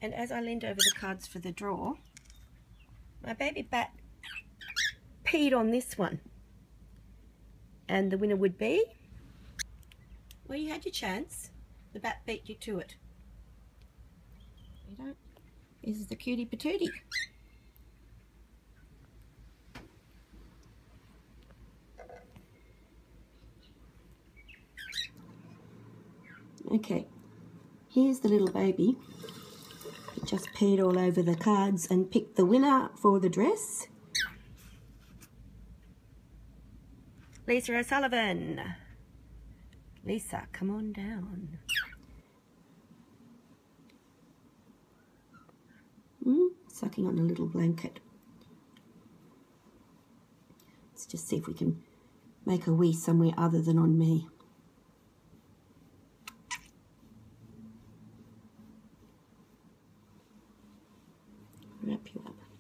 And as I leaned over the cards for the draw, my baby bat peed on this one. And the winner would be, well, you had your chance. The bat beat you to it. You don't. This is the cutie patootie. Okay, here's the little baby. It just peed all over the cards and picked the winner for the dress. Lisa O'Sullivan. Lisa, come on down. Sucking on a little blanket. Let's just see if we can make a wee somewhere other than on me. Wrap you up.